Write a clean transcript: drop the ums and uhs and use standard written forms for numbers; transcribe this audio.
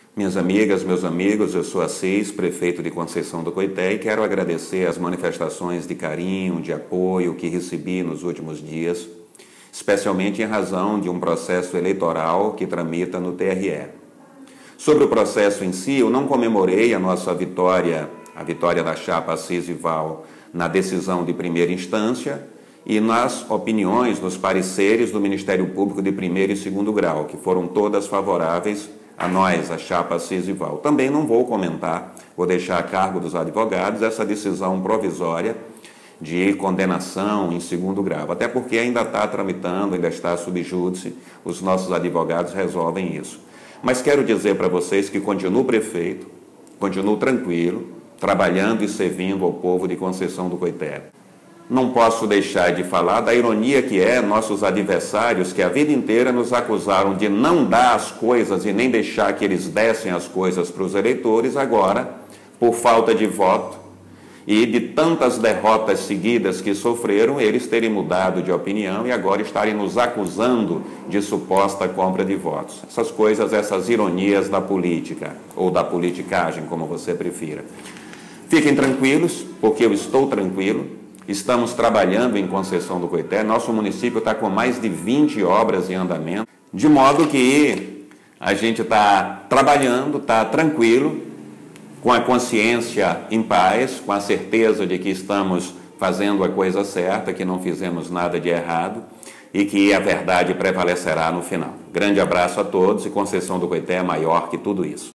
Minhas amigas, meus amigos, eu sou Assis, prefeito de Conceição do Coité, e quero agradecer as manifestações de carinho, de apoio que recebi nos últimos dias, especialmente em razão de um processo eleitoral que tramita no TRE. Sobre o processo em si, eu não comemorei a nossa vitória, a vitória da chapa Assis e Val, na decisão de primeira instância e nas opiniões, nos pareceres do Ministério Público de primeiro e segundo grau, que foram todas favoráveis a nós, a chapa Assis e Val. Também não vou comentar, vou deixar a cargo dos advogados essa decisão provisória de condenação em segundo grau, até porque ainda está tramitando, ainda está sob júdice, os nossos advogados resolvem isso. Mas quero dizer para vocês que continuo prefeito, continuo tranquilo, trabalhando e servindo ao povo de Conceição do Coité. Não posso deixar de falar da ironia que é nossos adversários que a vida inteira nos acusaram de não dar as coisas e nem deixar que eles dessem as coisas para os eleitores, agora, por falta de voto e de tantas derrotas seguidas que sofreram, eles terem mudado de opinião e agora estarem nos acusando de suposta compra de votos. Essas coisas, essas ironias da política, ou da politicagem, como você prefira. Fiquem tranquilos, porque eu estou tranquilo. Estamos trabalhando em Conceição do Coité, nosso município está com mais de 20 obras em andamento, de modo que a gente está trabalhando, está tranquilo, com a consciência em paz, com a certeza de que estamos fazendo a coisa certa, que não fizemos nada de errado e que a verdade prevalecerá no final. Grande abraço a todos e Conceição do Coité é maior que tudo isso.